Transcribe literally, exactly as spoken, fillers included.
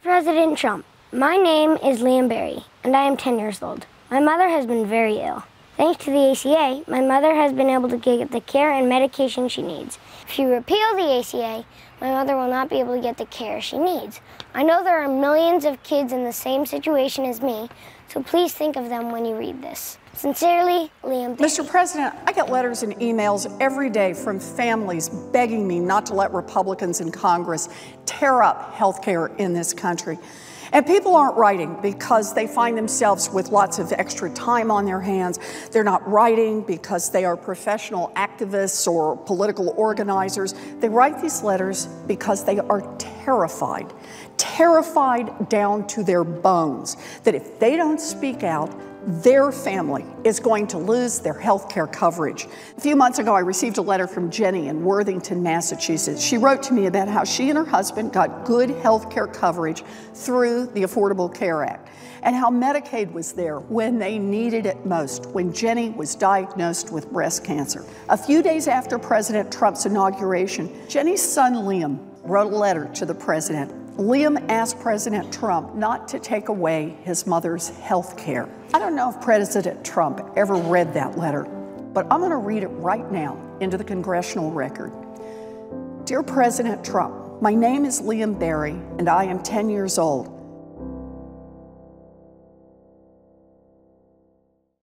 President Trump, my name is Liam Berry, and I am ten years old. My mother has been very ill. Thanks to the A C A, my mother has been able to get the care and medication she needs. If you repeal the A C A, my mother will not be able to get the care she needs. I know there are millions of kids in the same situation as me, so please think of them when you read this. Sincerely, Liam Berry. Mister President, I get letters and emails every day from families begging me not to let Republicans in Congress tear up health care in this country. And people aren't writing because they find themselves with lots of extra time on their hands. They're not writing because they are professional activists or political organizers. They write these letters because they are terrified, terrified down to their bones, that if they don't speak out, their family is going to lose their health care coverage. A few months ago, I received a letter from Jenny in Worthington, Massachusetts. She wrote to me about how she and her husband got good health care coverage through the Affordable Care Act, and how Medicaid was there when they needed it most, when Jenny was diagnosed with breast cancer. A few days after President Trump's inauguration, Jenny's son Liam wrote a letter to the president. Liam asked President Trump not to take away his mother's health care. I don't know if President Trump ever read that letter, but I'm going to read it right now into the congressional record. Dear President Trump, my name is Liam Berry, and I am ten years old.